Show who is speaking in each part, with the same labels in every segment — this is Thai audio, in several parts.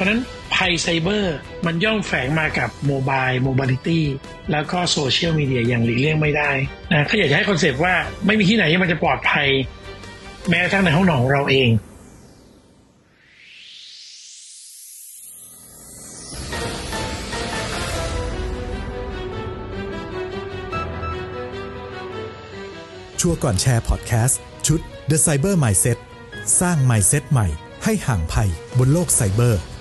Speaker 1: ราะฉะนั้นภัยไซเบอร์มันย่อมแฝงมากับโมบิลิตี้แล้วก็โซเชียลมีเดียอย่างหลีกเลี่ยงไม่ได้นะก็อยากจะให้คอนเซปต์ว่าไม่มีที่ไหนที่มันจะปลอดภัยแม้กระทั่งในห้องนอนของเราเอง
Speaker 2: ชัวร์ก่อนแชร์พอดแคสต์ชุด The Cyber Mindset สร้าง Mindset ใหม่ให้ห่างภัยบนโลกไซเบอร์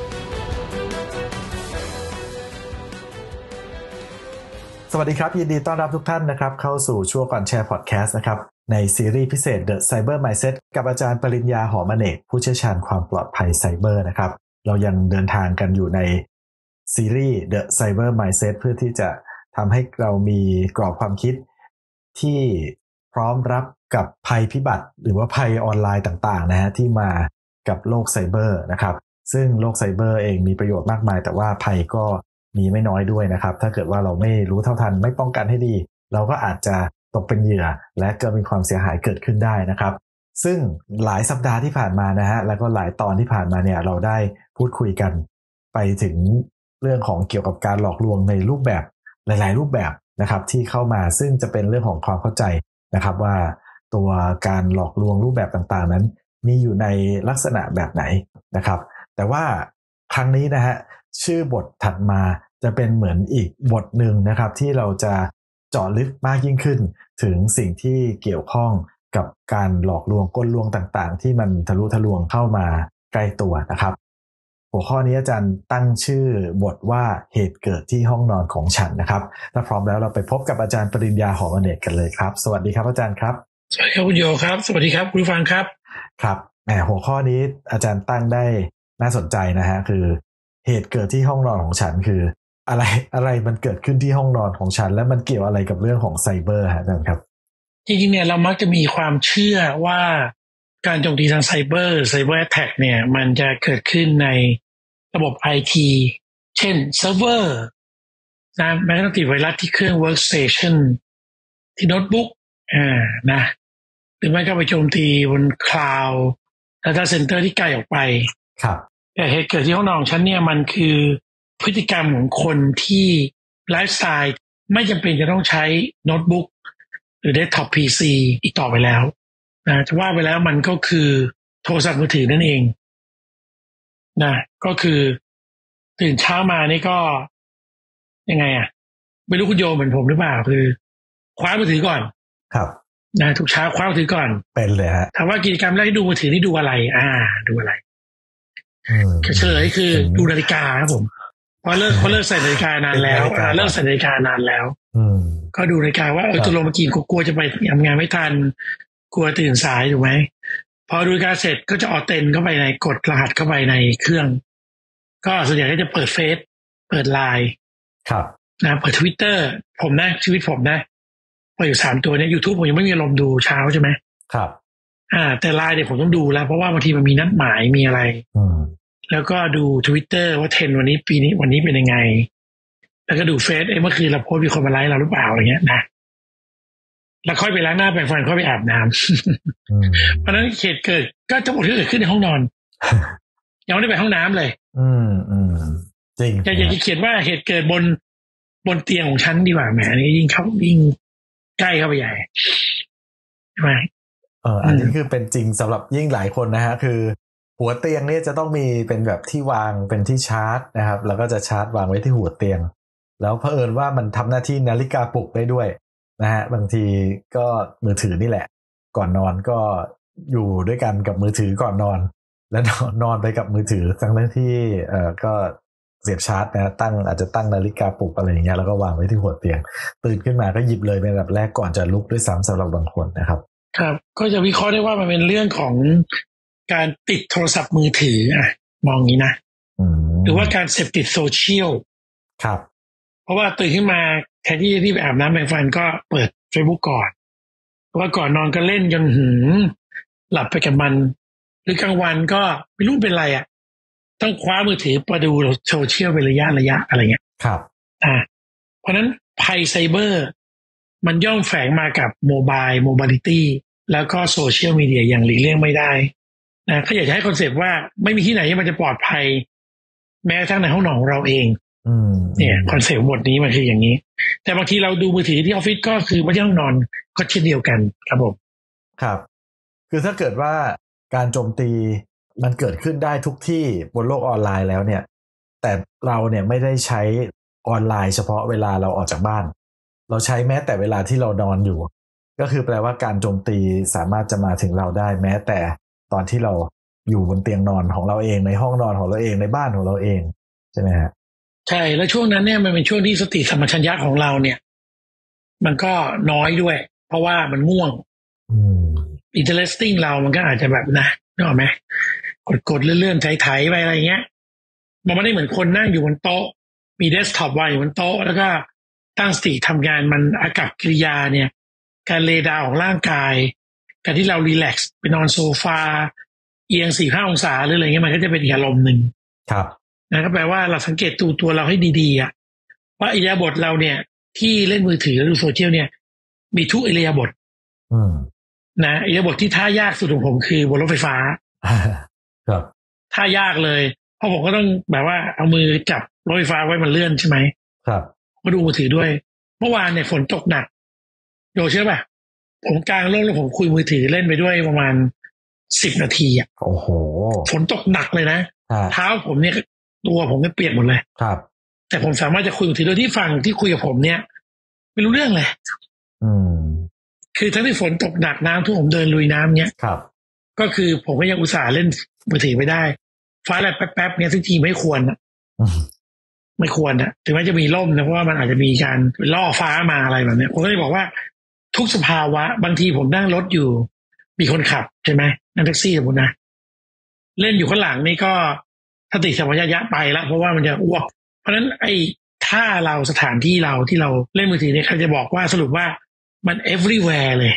Speaker 2: สวัสดีครับยินดีต้อนรับทุกท่านนะครับเข้าสู่ชัวร์ก่อนแชร์พอดแคสต์นะครับในซีรีส์พิเศษ The Cyber Mindset กับอาจารย์ปริญญาหอมอเนกผู้เชี่ยวชาญความปลอดภัยไซเบอร์นะครับเรายังเดินทางกันอยู่ในซีรีส์ The Cyber Mindset เพื่อที่จะทำให้เรามีกรอบความคิดที่พร้อมรับกับภัยพิบัติหรือว่าภัยออนไลน์ต่างๆนะฮะที่มากับโลกไซเบอร์นะครับซึ่งโลกไซเบอร์เองมีประโยชน์มากมายแต่ว่าภัยก็มีไม่น้อยด้วยนะครับถ้าเกิดว่าเราไม่รู้เท่าทันไม่ป้องกันให้ดีเราก็อาจจะตกเป็นเหยื่อและเกิดมีความเสียหายเกิดขึ้นได้นะครับซึ่งหลายสัปดาห์ที่ผ่านมานะฮะแล้วก็หลายตอนที่ผ่านมาเนี่ยเราได้พูดคุยกันไปถึงเรื่องของเกี่ยวกับการหลอกลวงในรูปแบบหลายๆรูปแบบนะครับที่เข้ามาซึ่งจะเป็นเรื่องของความเข้าใจนะครับว่าตัวการหลอกลวงรูปแบบต่างๆนั้นมีอยู่ในลักษณะแบบไหนนะครับแต่ว่าครั้งนี้นะฮะชื่อบทถัดมาจะเป็นเหมือนอีกบทหนึ่งนะครับที่เราจะเจาะลึกมากยิ่งขึ้นถึงสิ่งที่เกี่ยวข้องกับการหลอกลวงกลลวงต่างๆที่มันทะลุทะลวงเข้ามาใกล้ตัวนะครับหัวข้อนี้อาจารย์ตั้งชื่อบทว่าเหตุเกิดที่ห้องนอนของฉันนะครับถ้าพร้อมแล้วเราไปพบกับอาจารย์ปริญญาหอมอเนกกันเลยครับสวัสดีครับอาจารย์ครับ
Speaker 1: สวัสดีครับคุณโยครับสวัสดีครับคุณผู้ฟังครับ
Speaker 2: ครับหัวข้อนี้อาจารย์ตั้งได้น่าสนใจนะฮะคือเหตุเกิดที่ห้องนอนของฉันคืออะไรมันเกิดขึ้นที่ห้องนอนของฉันและมันเกี่ยวอะไรกับเรื่องของไซเบอร์ฮะอาจารย์ครับ
Speaker 1: จริงๆเนี่ยเรามักจะมีความเชื่อว่าการโจมตีทางไซเบอร์แอทแทกเนี่ยมันจะเกิดขึ้นในระบบ IT เช่นเซิร์ฟเวอร์นะแม้กระทั่งติดไวรัสที่เครื่อง Workstation ที่โน้ตบุ๊กนะหรือไม่ก็ไปโจมตีบนคลาวด์ Data Center ที่ไกลออกไป
Speaker 2: ครับ
Speaker 1: แต่เหตุเกิดที่ห้องนอนของฉันเนี่ยมันคือพฤติกรรมของคนที่ไลฟ์สไตล์ไม่จำเป็นจะต้องใช้โน้ตบุ๊กหรือเดสก์ท็อป PC อีกต่อไปแล้วนะจะว่าไปแล้วมันก็คือโทรศัพท์มือถือนั่นเองนะก็คือตื่นเช้ามานี่ก็ยังไงไม่รู้คุณโยเหมือนผมหรือเปล่าคือคว้ามือถือก่อน
Speaker 2: ครับ
Speaker 1: นะทุกเช้าคว้ามือถือก่อน
Speaker 2: เป็นเลยฮะ
Speaker 1: ถามว่ากิจกรรมแรกที่ดูมือถือนี่ดูอะไรดูอะไรเฉลยคือดูนาฬิกาครับผมเพราะเลิกใส่นาฬิกานานแล้วเลิกใส่นาฬิกานานแล้วก็ดูนาฬิกาว่าจะลงมากินกลัวจะไปทำงานไม่ทันกลัวตื่นสายถูกไหมพอดูนาฬิกาเสร็จก็จะออเทนเข้าไปในกดรหัสเข้าไปในเครื่องก็ส่วนใหญ่ก็จะเปิดเฟซเปิดไลน์
Speaker 2: ครับ
Speaker 1: นะเปิด Twitter ผมนะชีวิตผมนะพออยู่3ตัวเนี่ย YouTube ผมยังไม่มีอารมณ์ดูเช้าใช่ไหม
Speaker 2: ครับ
Speaker 1: แต่ไลน์เนี่ยผมต้องดูแล้วเพราะว่าบางทีมันมีนัดหมายมีอะไรแล้วก็ดู Twitter ว่าเทรนด์วันนี้เป็นยังไงแล้วก็ดูเฟซเมื่อคืนเราโพสต์มีคนมาไลค์เราหรือเปล่าอะไรเงี้ยนะแล้วค่อยไปล้างหน้าแปรงฟันค่อยไปอาบน้ำเพราะนั้นเหตุเกิดก็ทั้งหมดที่เกิดขึ้นในห้องนอนยังไม่ได้ไปห้องน้ำเลย
Speaker 2: จริง
Speaker 1: อยากจะเขียนว่าเหตุเกิดบนเตียงของฉันดีกว่าแหมนี่ยิ่งใกล้เข้าไปใหญ่ใช่ไหม
Speaker 2: อันนี้คือเป็นจริงสำหรับยิ่งหลายคนนะฮะคือหัวเตียงนี่จะต้องมีเป็นแบบที่วางเป็นที่ชาร์จนะครับแล้วก็จะชาร์จวางไว้ที่หัวเตียงแล้วเผอิญว่ามันทำหน้าที่นาฬิกาปลุกได้ด้วยนะฮะบางทีก็มือถือนี่แหละก่อนนอนก็อยู่ด้วยกันกับมือถือก่อนนอนแล้วนอนไปกับมือถือทั้งที่ก็เสียบชาร์จนะอาจจะตั้งนาฬิกาปลุกอะไรอย่างเงี้ยแล้วก็วางไว้ที่หัวเตียงตื่นขึ้นมาก็หยิบเลยเป็นแบบแรกก่อนจะลุกด้วยซ้ำสำหรับบางคนนะครับ
Speaker 1: ครับก็จะวิเคราะห์ได้ว่ามันเป็นเรื่องของการติดโทรศัพท์มือถือมองงี้นะหรือว่าการเสพติดโซเชียล
Speaker 2: ครับ
Speaker 1: เพราะว่าตื่นขึ้นมาแทนที่ไปอาบน้ำแปรงฟันก็เปิด Facebook ก่อนเพราะว่าก่อนนอนก็เล่นจนหลับไปกับมันหรือกลางวันก็ไม่รู้เป็นไรต้องคว้ามือถือมาดูโซเชียลเป็นระยะอะไรเงี้ย
Speaker 2: ครับ
Speaker 1: เพราะนั้นภัยไซเบอร์มันย่อมแฝงมากับโมบิลิตี้แล้วก็โซเชียลมีเดียอย่างหลีกเลี่ยงไม่ได้นะก็อยากจะให้คอนเซปต์ว่าไม่มีที่ไหนที่มันจะปลอดภัยแม้กระทั่งในห้องนอนของเราเองเนี่ยคอนเซ็ปต์บทนี้มันคืออย่างนี้แต่บางทีเราดูมือถือที่ออฟฟิศก็คือไม่ใช่ห้องนอนก็เช่นเดียวกันครับผม
Speaker 2: ครับคือถ้าเกิดว่าการโจมตีมันเกิดขึ้นได้ทุกที่บนโลกออนไลน์แล้วเนี่ยแต่เราเนี่ยไม่ได้ใช้ออนไลน์เฉพาะเวลาเราออกจากบ้านเราใช้แม้แต่เวลาที่เรานอนอยู่ก็คือแปลว่าการโจมตีสามารถจะมาถึงเราได้แม้แต่ตอนที่เราอยู่บนเตียงนอนของเราเองในห้องนอนของเราเองในบ้านของเราเองใช่ไหมฮะ
Speaker 1: ใช่แล้วช่วงนั้นเนี่ยมันเป็นช่วงที่สติสัมปชัญญะของเราเนี่ยมันก็น้อยด้วยเพราะว่ามันง่วงinteresting เรามันก็อาจจะแบบนะนึกออกไหมกดเลื่อนๆไถๆไปอะไรเงี้ยมันไม่ได้เหมือนคนนั่งอยู่บนโต๊ะมีเดสก์ท็อปวางอยู่บนโต๊ะแล้วก็ตั้งสติทำงานมันอากับกิริยาเนี่ยการเลดาวของร่างกายการที่เรารีแลกซ์ไปนอนโซฟาเอียง4-5 องศาหรืออะไรเงี้ยมันก็จะเป็นอีกอารมณ์หนึ่ง
Speaker 2: ครับ
Speaker 1: นะก็แปลว่าเราสังเกตตัวเราให้ดีๆอ่ะว่าอิริยาบถเราเนี่ยที่เล่นมือถือหรือโซเชียลเนี่ยมีทุกอิริยาบถนะอิริยาบถที่ท่ายากสุดของผมคือบนรถไฟฟ้า
Speaker 2: ครับ
Speaker 1: ท่ายากเลยเพราะผมก็ต้องแบบว่าเอามือจับรถไฟฟ้าไว้มันเลื่อนใช่ไหม
Speaker 2: ครับ
Speaker 1: ก็ดูมือถือด้วยเมื่อวานเนี่ยฝนตกหนักโยเชื่อป่ะผมกลางร่มแล้วผมคุยมือถือเล่นไปด้วยประมาณ10 นาทีอ่ะ
Speaker 2: โอ้โห
Speaker 1: ฝนตกหนักเลยนะเท้าผมเนี่ยตัวผมก็เปียกหมดเลย
Speaker 2: ครับ
Speaker 1: แต่ผมสามารถจะคุยมือถือโดยที่ฟังที่คุยกับผมเนี่ยไม่รู้เรื่องเลยคือทั้งที่ฝนตกหนักน้ำท่วมผมเดินลุยน้ำเนี่ย
Speaker 2: ครับ
Speaker 1: ก็คือผมก็ยังอุตส่าห์เล่นมือถือไม่ได้ฟ้าแลบแป๊บๆเนี่ยทุกทีไม่ควรอ่ะไม่ควรอ่ะถึงแม้จะมีร่มนะเพราะว่ามันอาจจะมีการล่อฟ้ามาอะไรแบบนี้ผมก็เลยบอกว่าทุกสภาวะบางทีผมนั่งรถอยู่มีคนขับใช่ไหมนั่งแท็กซี่สมมตินะเล่นอยู่ข้างหลังนี่ก็สติสัมปชัญญะไปแล้วเพราะว่ามันจะอ้วกเพราะฉะนั้นไอ้ถ้าเราสถานที่เราที่เราเล่นมือถือเนี่ยเขาจะบอกว่าสรุปว่ามัน everywhere เลย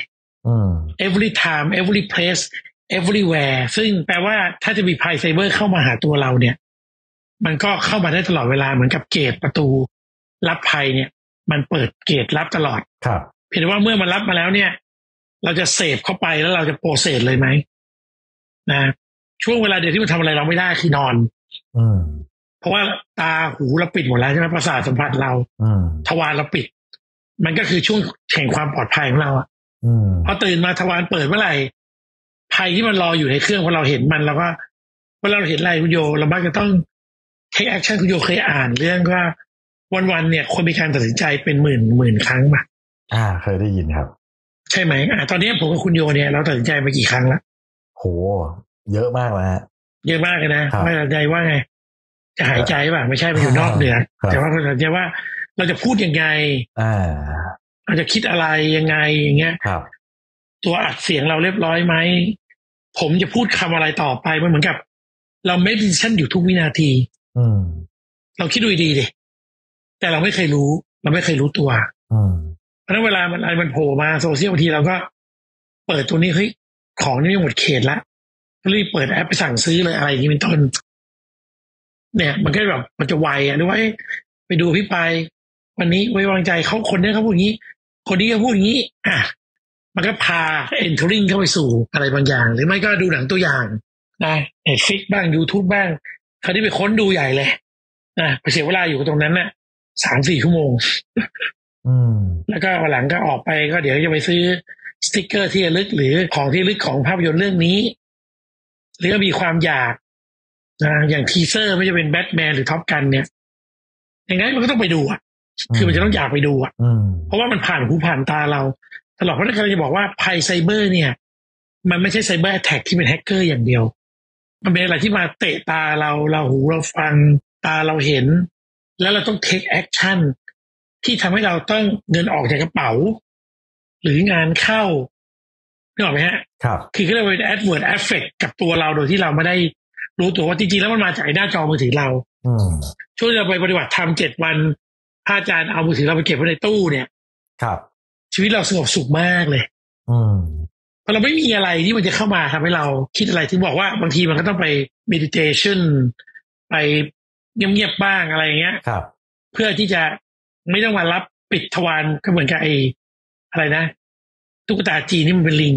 Speaker 1: every time every place everywhere ซึ่งแปลว่าถ้าจะมีภัยไซเบอร์เข้ามาหาตัวเราเนี่ยมันก็เข้ามาได้ตลอดเวลาเหมือนกับเกตประตูรับภัยเนี่ยมันเปิดเกตรับตลอด
Speaker 2: ครับ
Speaker 1: เพียงแต่ว่าเมื่อมันรับมาแล้วเนี่ยเราจะเสพเข้าไปแล้วเราจะโปรเซสเลยไหมนะช่วงเวลาเดียวที่มันทำอะไรเราไม่ได้คือนอนเพราะว่าตาหูเราปิดหมดแล้วใช่ไหมประสาทสัมผัสเราทวารเราปิดมันก็คือช่วงแห่งความปลอดภัยของเราอ่ะพอตื่นมาทวารเปิดเมื่อไหร่ภัยที่มันรออยู่ในเครื่องพอเราเห็นมันเราก็เวลาเราเห็นอะไรคุณโยเรามักจะต้อง take action คุณโยเคยอ่านเรื่องว่าวันๆเนี่ยคนมีการตัดสินใจเป็นหมื่นครั้งป่ะ
Speaker 2: เคยได้ยินครับ
Speaker 1: ใช่ไหมตอนนี้ผมกับคุณโยเนี่ยเราตัดสินใจไปกี่ครั้งแล้ว
Speaker 2: โหเยอะมากเลยฮะ
Speaker 1: เยอะมากเลยนะไม่ตัดสินใจว่าไงจะหายใจป่ะไม่ใช่ไปอยู่นอกเหนือแต่ว่าตัดสินใจว่าเราจะพูดยังไงเราจะคิดอะไรยังไงอย่างเงี้ยตัวอัดเสียงเราเรียบร้อยไหมผมจะพูดคำอะไรต่อไปมันเหมือนกับเราเมดิเทชั่นอยู่ทุกวินาทีเราคิดดูดีดิแต่เราไม่เคยรู้เราไม่เคยรู้ตัวเพราะฉะนั้นเวลามันอะไรมันโผล่มาโซเชียลบางทีเราก็เปิดตัวนี้เฮ้ยของนี่หมดเขตละรีบเปิดแอปไปสั่งซื้อเลยอะไรอย่างนี้เป็นต้นเนี่ยมันก็แบบมันจะไวหรือว่าไปดูพี่ไปวันนี้ไว้วางใจเขาคนนี้เขาพูดอย่างนี้คนนี้ก็พูดอย่างนี้มันก็พา entering เข้าไปสู่อะไรบางอย่างหรือไม่ก็ดูหนังตัวอย่างนะNetflix บ้าง YouTube บ้างเขาได้ไปค้นดูใหญ่เลยนะไปเสียเวลาอยู่ตรงนั้นน่ะ 3-4 ชั่วโมงแล้วก็วันหลังก็ออกไปก็เดี๋ยวจะไปซื้อสติ๊กเกอร์ที่ระลึกหรือของที่ระลึกของภาพยนตร์เรื่องนี้หรือก็มีความอยากนะอย่างทีเซอร์ไม่จะเป็นแบทแมนหรือท็อปกันเนี่ยอย่างนั้นมันก็ต้องไปดูอ่ะคือมันจะต้องอยากไปดูอ่ะเพราะว่ามันผ่านหูผ่านตาเราตลอดเพราะฉะนั้นเราจะบอกว่าภัยไซเบอร์เนี่ยมันไม่ใช่ไซเบอร์แอทแทกที่เป็นแฮกเกอร์อย่างเดียวมันเป็นอะไรที่มาเตะตาเราหูเราฟังตาเราเห็นแล้วเราต้องเทคแอคชั่นที่ทำให้เราต้องเงินออกจากกระเป๋าหรืองานเข้านึกออกไหมฮะ
Speaker 2: ครับ
Speaker 1: คือเรียกว่าเป็น adverse effect กับตัวเราโดยที่เราไม่ได้รู้ตัวว่าจริงๆแล้วมันมาจากหน้าจอมือถือเราช่วงเราไปปฏิบัติธรรม7 วันพระอาจารย์เอามือถือเราไปเก็บไว้ในตู้เนี่ย
Speaker 2: ครับ
Speaker 1: ชีวิตเราสงบสุขมากเลยเพราะเราไม่มีอะไรที่มันจะเข้ามาทำให้เราคิดอะไรที่บอกว่าบางทีมันก็ต้องไป meditation ไปเงียบๆบ้างอะไรเงี้ย
Speaker 2: ครับ
Speaker 1: เพื่อที่จะไม่ต้องมารับปิดทวารก็เหมือนกับไอ้อะไรนะตุ๊กตาจีนนี่มันเป็นลิง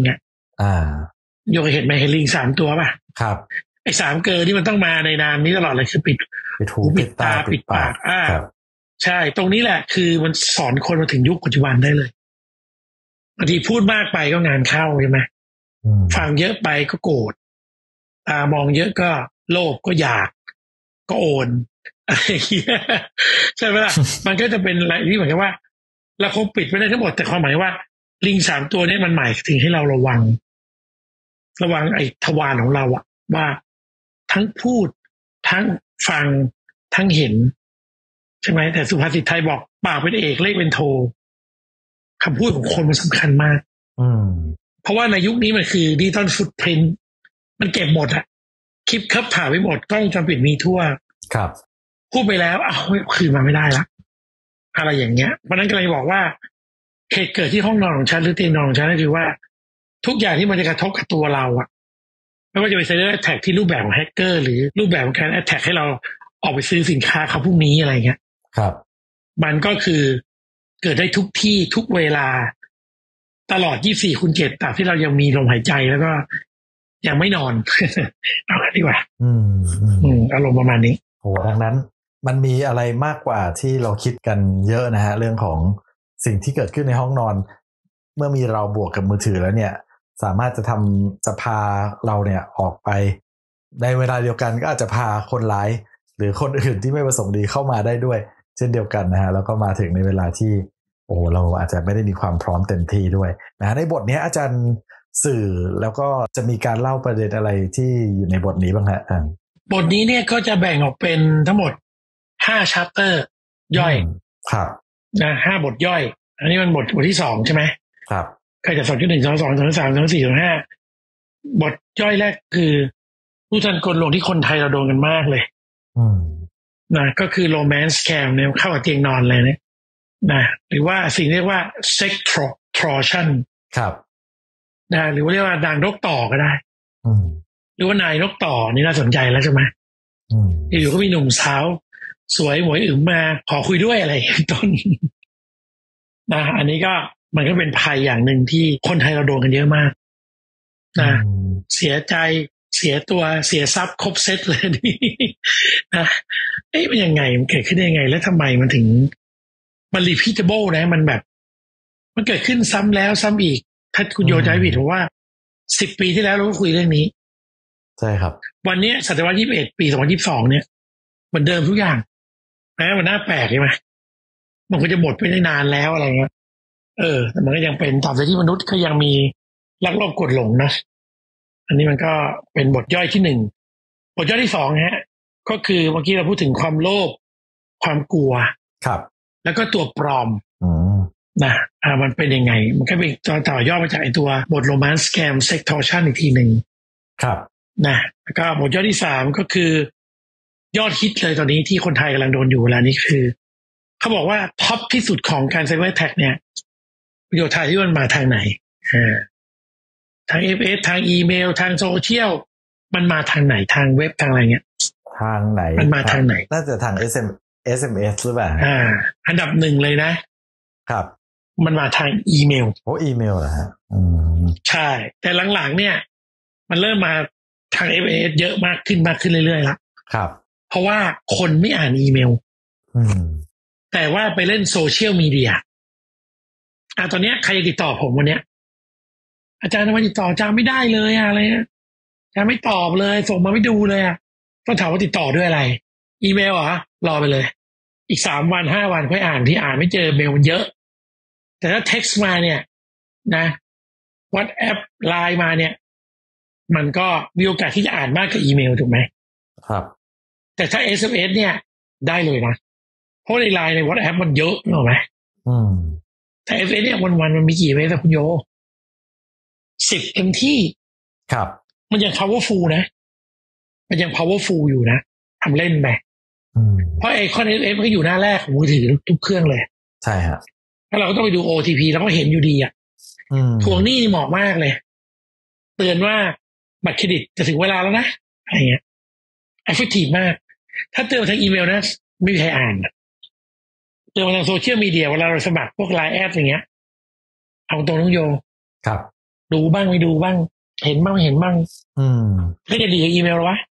Speaker 1: โยเคยเห็นไหมเห็นลิง3 ตัวป่ะ
Speaker 2: ครับ
Speaker 1: ไอ้3 เกอที่มันต้องมาในนามนี้ตลอดเลยคือปิด
Speaker 2: หูปิดตาปิดปาก
Speaker 1: ใช่ตรงนี้แหละคือมันสอนคนมาถึงยุคปัจจุบันได้เลยบางทีพูดมากไปก็งานเข้าใช่ไหมฟังเยอะไปก็โกรธมองเยอะก็โลภก็อยากก็โอนอะไรอย่างเงี้ยใช่ไหมล่ะ มันก็จะเป็นอะไรที่เหมือนกับว่าเราคงปิดไม่ได้ทั้งหมดแต่ความหมายว่าลิง3ตัวนี้มันหมายถึงให้เราระวังไอ้ทวารของเราอะว่าทั้งพูดทั้งฟังทั้งเห็นใช่ไหมแต่สุภาษิตไทยบอกปากเป็นเอกเลขเป็นโทคำพูดของคนมันสำคัญมากเพราะว่าในยุคนี้มันคือดิจิตอลฟุตพริ้นท์มันเก็บหมดอะคลิปคับถ่ายไว้หมดกล้องวงจรปิดมีทั่ว
Speaker 2: ครับ
Speaker 1: พูดไปแล้วคืนมาไม่ได้ละอะไรอย่างเงี้ยเพราะนั้นก็เลยบอกว่าเหตุเกิดที่ห้องนอนของฉันหรือเตียงนอนของฉันก็คือว่าทุกอย่างที่มันจะกระทบกับตัวเราอะไม่ว่าจะเป็นไซเบอร์แอทแทคที่รูปแบบของแฮกเกอร์หรือรูปแบบของการแอทแทคให้เราออกไปซื้อสินค้าเขาพรุ่งนี้อะไรเงี้ย
Speaker 2: ครับ
Speaker 1: มันก็คือเกิดได้ทุกที่ทุกเวลาตลอด24/7ตราบที่เรายังมีลมหายใจแล้วก็ยังไม่นอน เอาละดีกว่าอารมณ์ประมาณนี้
Speaker 2: โหดังนั้นมันมีอะไรมากกว่าที่เราคิดกันเยอะนะฮะเรื่องของสิ่งที่เกิดขึ้นในห้องนอนเมื่อมีเราบวกกับมือถือแล้วเนี่ยสามารถจะพาเราเนี่ยออกไปในเวลาเดียวกันก็อาจจะพาคนร้ายหรือคนอื่นที่ไม่ประสงค์ดีเข้ามาได้ด้วยเช่นเดียวกันนะฮะแล้วก็มาถึงในเวลาที่เราอาจจะไม่ได้มีความพร้อมเต็มที่ด้วยนะในบทนี้อาจารย์สื่อแล้วก็จะมีการเล่าประเด็นอะไรที่อยู่ในบทนี้บ้างฮะ
Speaker 1: บทนี้เนี่ยก็จะแบ่งออกเป็นทั้งหมด5 chapter ย่อย
Speaker 2: ครับ
Speaker 1: นะ5 บทย่อยอันนี้มันบทที่2ใช่ไหม
Speaker 2: ครับ
Speaker 1: ก็จะ 2.1 2.2 2.3 2.4 2.5 บทย่อยแรกคือผู้ทันกลลงที่คนไทยเราโดนกันมากเลยนะก็คือ romance scam เนี่ยเข้ากับเตียงนอนเลยนะหรือว่าสิ่งเรียกว่า sex torsion
Speaker 2: ครับ
Speaker 1: นะหรือว่าเรียกว่านางนกต่อก็ได้หรือว่านายนกต่อนี่น่าสนใจแล้วใช่ไหมอยู่ก็มีหนุ่มสาวสวยหมวยอึ๋มมาขอคุยด้วยอะไรต้นนะอันนี้ก็มันก็เป็นภัยอย่างหนึ่งที่คนไทยเราโดนกันเยอะมากนะเสียใจเสียตัวเสียทรัพย์ครบเซตเลยนี่นะมันยังไงมันเกิดขึ้นได้ยังไงแล้วทำไมมันถึงมัน repeatable นะมันแบบมันเกิดขึ้นซ้ำแล้วซ้ำอีกถ้าคุณโยใจผิดผมว่า10 ปีที่แล้วเราก็คุยเรื่องนี้
Speaker 2: ใช่ครับ
Speaker 1: วันนี้ศตวรรษ21 ปี 2022เนี่ยเหมือนเดิมทุกอย่างนะมันน่าแปลกใช่ไหมมันก็จะหมดไปได้นานแล้วอะไรเงี้ยแต่มันก็ยังเป็นตราบใดที่มนุษย์ก็ยังมีลักลอบกดหลงนะอันนี้มันก็เป็นบทย่อยที่1บทย่อยที่2ฮะก็คือเมื่อกี้เราพูดถึงความโลภความกลัว
Speaker 2: ครับ
Speaker 1: แล้วก็ตัวปลอมนะมันเป็นยังไงมันก็เป็นต่อยอดมาจากไอ้ตัวบท romance scam sex tortion อีกทีหนึ่ง
Speaker 2: ครับ
Speaker 1: นะแล้วก็บทย่อยที่3ก็คือยอดฮิตเลยตอนนี้ที่คนไทยกำลังโดนอยู่เวลานี้คือเขาบอกว่าท็อปที่สุดของการไซเบอร์แท็กเนี่ยประโยชน์ไทยที่มันมาทางไหนทาง FS ทางอีเมลทางโซเชียลมันมาทางไหนทางเว็บทางอะไรเงี้ย
Speaker 2: ทางไหน
Speaker 1: มันมาทางไหน
Speaker 2: น่าจะทาง SMS หรือเปล่า
Speaker 1: อันดับ1เลยนะครับมันมาทางอีเมล
Speaker 2: อีเมลเหรอฮะ
Speaker 1: ใช่แต่หลังๆเนี่ยมันเริ่มมาทาง FS เยอะมากขึ้นเรื่อยๆแล้ว
Speaker 2: ครับ
Speaker 1: เพราะว่าคนไม่อ่านอีเมลแต่ว่าไปเล่นโซเชียลมีเดียตอนนี้ใครติดต่อผมวันนี้อาจารย์มาติดต่ออาจารย์ไม่ได้เลยอะไรอาจารย์ไม่ตอบเลยส่งมาไม่ดูเลยต้องถามว่าติดต่อด้วยอะไรอีเมลเหรอรอไปเลยอีก3 วัน 5 วันค่อยอ่านที่อ่านไม่เจอเมลมันเยอะแต่ถ้าเท็กซ์มาเนี่ยนะ WhatsApp ไลน์มาเนี่ยมันก็มีโอกาสที่จะอ่านมากกว่าอีเมลถูกไหม
Speaker 2: ครับ
Speaker 1: แต่ถ้า SMS เนี่ยได้เลยนะเพราะในไลน์ใน WhatsApp มันเยอะถูกไหมแต่ SMS เนี่ยวันมันมีกี่เมสคุณโย10เต็มที่
Speaker 2: ครับ
Speaker 1: มันยัง powerful นะมันยัง powerful อยู่นะทำเล่นไปเพราะไอคอน SMS มันก็อยู่หน้าแรกของมือถือทุกเครื่องเลย
Speaker 2: ใช่ฮะ
Speaker 1: ถ้าเราก็ต้องไปดู OTP แล้วก็เห็นอยู่ดีทวงหนี้เหมาะมากเลยเตือนว่าบัตรเครดิตจะถึงเวลาแล้วนะอะไรเงี้ย effective มากถ้าเตือนทางอีเมลนะไม่มีใครอ่านเตือนทางโซเชียลมีเดียเวลาเราสมัครพวก LINE แอดอย่างเงี้ยเอาตรงน้องโย
Speaker 2: ครับ
Speaker 1: ดูบ้างไม่ดูบ้างเห็นบ้างไม่เห็นบ้างก็จะดีกับอีเมลหรอวะ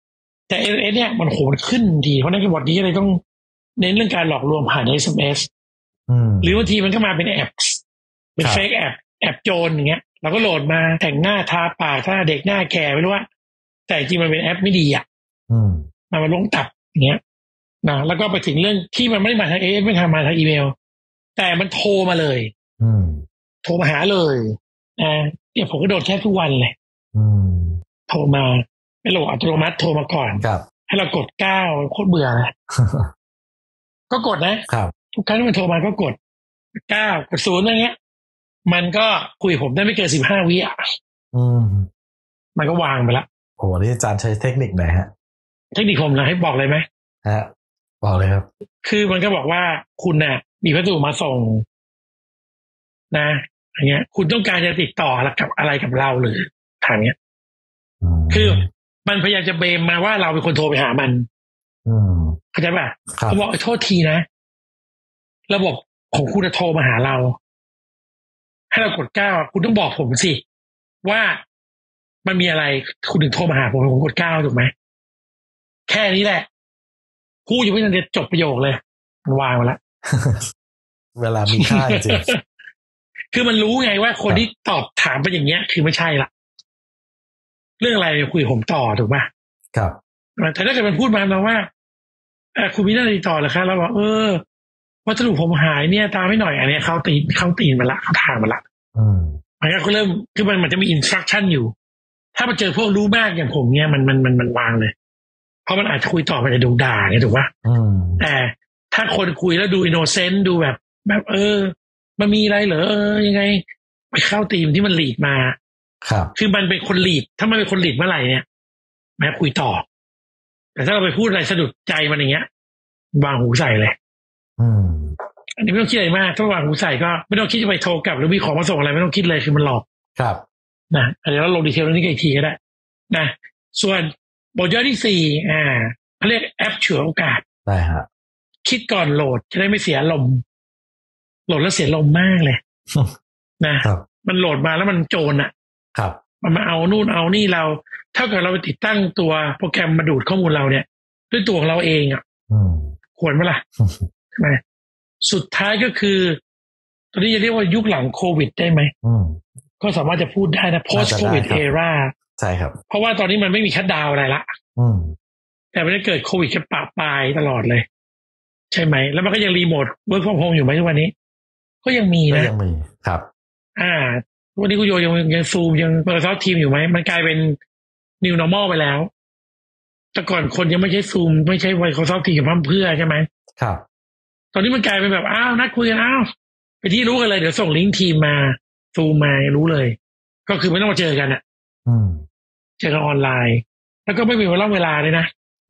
Speaker 1: แต่ SMS เนี่ยมันโหมันขึ้นดีเพราะนั้นคือบทนี้เลยต้องเน้นเรื่องการหลอกลวงผ่าน SMS หรือบางทีมันก็มาเป็นแอปเป็นเฟกแอปโจรอย่างเงี้ยเราก็โหลดมาแต่งหน้าทาปากถ้าเด็กหน้าแก่ไม่รู้ว่าแต่จริงมันเป็นแอปไม่ดีอ่ะมาลงตับอย่างเงี้ยนะแล้วก็ไปถึงเรื่องที่มันไม่ได้มาทางSMS ไม่ทำมาทางอีเมลแต่มันโทรมาเลยโทรมาหาเลยเนี่ยผมก็โดนแทบทุกวันเลยโทรมาไม่โหลดอัตโนมัติโทรมาก่อนให้เรากด9โคตรเบื่อนะก็กดนะครับทุกครั้งที่มันโทรมาก็กด9กด0อะไรเงี้ยมันก็คุยผมได้ไม่เกิน15 วิอ่ะมันก็วางไปละ
Speaker 2: โอ้นี่อาจารย์ใช้เทคนิคไหนฮะ
Speaker 1: เทคนิคผมนะให้บอกเลยไหม
Speaker 2: ฮะบอกเลยครับ
Speaker 1: คือมันก็บอกว่าคุณน่ะมีพัสดุมาส่งนะอย่างเงี้ยคุณต้องการจะติดต่อกับอะไรกับเราหรือถามเงี้ยคือมันพยายามจะเบมมาว่าเราเป็นคนโทรไปหามันเข้าใจป่ะเขาบอกโทษทีนะระบบของคุณจะโทรมาหาเราให้เรากด9คุณต้องบอกผมสิว่ามันมีอะไรคุณถึงโทรมาหาผมกด9ถูกไหมแค่นี้แหละพูดยังไม่ทันจะจบประโยคเลยมันวางมาแล้ว
Speaker 2: เวลามีค่าจริง
Speaker 1: คือมันรู้ไงว่าคนที่ตอบถามไปอย่างเงี้ยคือไม่ใช่ละเรื่องอะไรคุยผมต่อถูกป่ะ
Speaker 2: ครับ
Speaker 1: แต่ถ้าเกิดมันพูดมาแล้วว่าคุณมีหน้าติดต่อเหรอคะแล้วบอกวัสดุผมหายเนี่ยตามให้หน่อยอันนี้เขาตีนมาละเขาทางมาละมันก็เริ่มคือมันจะมีอินสตรัคชั่นอยู่ถ้ามันเจอพวกรู้มากอย่างผมเนี่ยมันวางเลยเพราะมันอาจจะคุยต่อไปจะดูด่าเนี่ยถูกป่ะแต่ถ้าคนคุยแล้วดูอินโนเซนต์ดูแบบมันมีอะไรเหรอยังไงไปเข้าตีมที่มันลีดมา
Speaker 2: ครับ
Speaker 1: คือมันเป็นคนลีดถ้ามันเป็นคนลีดเมื่อไหร่เนี่ยแม้คุยต่อแต่ถ้าเราไปพูดอะไรสะดุดใจมันอย่างเงี้ยวางหูใส่เลยอันนี้ไม่ต้องคิดอะไรมากถ้าวางหูใส่ก็ไม่ต้องคิดจะไปโทรกลับหรือมีของมาส่งอะไรไม่ต้องคิดเลยคือมันหลอก
Speaker 2: ครับ
Speaker 1: นะเดี๋ยวเราลงดีเทลนี้กันอีกทีก็ได้นะส่วนบทย่อยที่4เขาเรียกแอปฉวยโอกาส
Speaker 2: ได้ฮะ
Speaker 1: คิดก่อนโหลดจะได้ไม่เสียลมโหลดแล้วเสียลมมากเลยนะมันโหลดมาแล้วมันโจรอ่ะ
Speaker 2: ครับ
Speaker 1: มันมาเอานู่นเอานี่เราเท่ากับเราไปติดตั้งตัวโปรแกรมมาดูดข้อมูลเราเนี่ยด้วยตัวของเราเองอ่ะควรไหมล่ะนะสุดท้ายก็คือตอนนี้จะเรียกว่ายุคหลังโควิดได้ไหมก็สามารถจะพูดได้นะ post covid era
Speaker 2: ใช่ครับ
Speaker 1: เพราะว่าตอนนี้มันไม่มีชัตดาวน์อะไรละแต่มันจะเกิดโควิดแค่ปะปลายตลอดเลยใช่ไหมแล้วมันก็ยังรีโมทเวิร์กฟรอมโฮมอยู่ไหมทุกวันนี้ก็ยังมีนะ
Speaker 2: ก็ยังมีครับ
Speaker 1: วันนี้กูโยยังซูมยังเปิดซอฟทีมอยู่ไหมมันกลายเป็น new normal ไปแล้วแต่ก่อนคนยังไม่ใช่ซูมไม่ใช่ Microsoft Teams กับเพื่อใช่ไหม
Speaker 2: ครับ
Speaker 1: ตอนนี้มันกลายเป็นแบบนัดคุยกันไปที่รู้กันเลยเดี๋ยวส่งลิงก์ทีมมาซูมมารู้เลยก็คือไม่ต้องมาเจอกันอ่ะเจอกันออนไลน์แล้วก็ไม่มีเวลาเลยนะ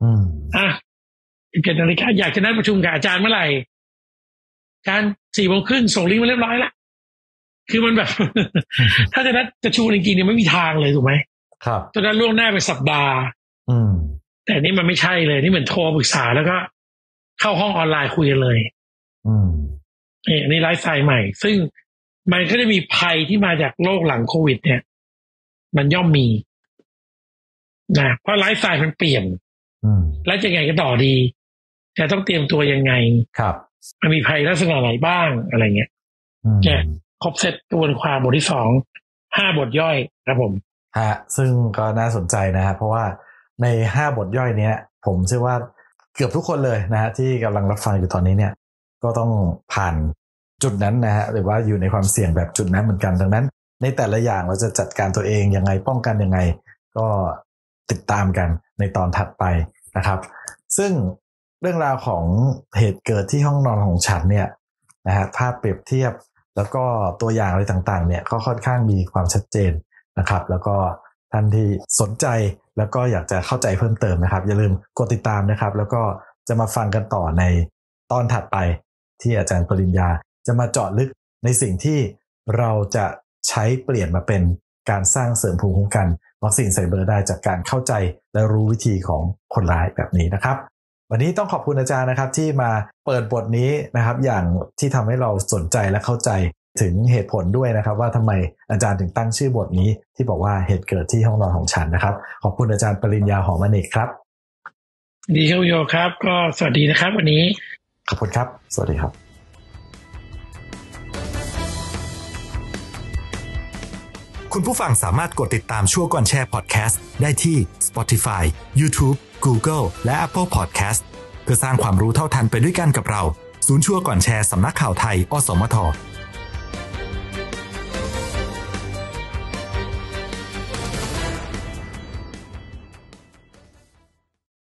Speaker 1: 17 นาฬิกาอยากจะนัดประชุมกับอาจารย์เมื่อไหร่อาจารย์ 4:30 ส่งลิงก์มาเรียบร้อยแล้วคือมันแบบ ถ้าจะนัดจะชูจริงๆเนี่ยไม่มีทางเลยถูกไหม
Speaker 2: ครับ
Speaker 1: ตอนนั้นล่วงหน้าเป็นสัปดาห์แต่นี่มันไม่ใช่เลยนี่เหมือนโทรปรึกษาแล้วก็เข้าห้องออนไลน์คุยกันเลยนี่ไลฟ์สไตล์ใหม่ซึ่งมันก็จะมีภัยที่มาจากโลกหลังโควิดเนี่ยมันย่อมมีนะเพราะไลฟ์สไตล์มันเปลี่ยนแล้วจะไงก็ต่อดีจะต้องเตรียมตัวยังไง
Speaker 2: ครับ
Speaker 1: มันมีภัยลักษณะไหนบ้างอะไรเงี้ยเนี่ยครบเซตกระบวนความบทที่5 บทย่อยครับผม
Speaker 2: ซึ่งก็น่าสนใจนะครับเพราะว่าใน5 บทย่อยเนี้ยผมเชื่อว่าเกือบทุกคนเลยนะฮะที่กำลังรับฟังอยู่ตอนนี้เนี่ยก็ต้องผ่านจุดนั้นนะฮะหรือว่าอยู่ในความเสี่ยงแบบจุดนั้นเหมือนกันดังนั้นในแต่ละอย่างเราจะจัดการตัวเองยังไงป้องกันยังไงก็ติดตามกันในตอนถัดไปนะครับซึ่งเรื่องราวของเหตุเกิดที่ห้องนอนของฉันเนี่ยนะฮะภาพเปรียบเทียบแล้วก็ตัวอย่างอะไรต่างๆเนี่ยก็ค่อนข้างมีความชัดเจนนะครับแล้วก็ท่านที่สนใจแล้วก็อยากจะเข้าใจเพิ่มเติมนะครับอย่าลืมกดติดตามนะครับแล้วก็จะมาฟังกันต่อในตอนถัดไปที่อาจารย์ปริญญาจะมาเจาะลึกในสิ่งที่เราจะใช้เปลี่ยนมาเป็นการสร้างเสริมภูมิคุ้มกันวัคซีนไซเบอร์ได้จากการเข้าใจและรู้วิธีของคนร้ายแบบนี้นะครับวันนี้ต้องขอบคุณอาจารย์นะครับที่มาเปิดบทนี้นะครับอย่างที่ทำให้เราสนใจและเข้าใจถึงเหตุผลด้วยนะครับว่าทำไมอาจารย์ถึงตั้งชื่อบทนี้ที่บอกว่าเหตุเกิดที่ห้องนอนของฉันนะครับขอบคุณอาจารย์ปริญญาหอมอเนกครับ
Speaker 1: ดีครับโยครับก็สวัสดีนะครับวันนี้
Speaker 2: ขอบคุณครับสวัสดีครับคุณผู้ฟังสามารถกดติดตามชั่วก่อนแชร์พอดแคสต์ได้ที่ Spotify, YouTube, Google และ Apple Podcast เพื่อสร้างความรู้เท่าทันไปด้วยกันกับเราศูนย์ชั่วก่อนแชร์สำนักข่าวไทยอสมท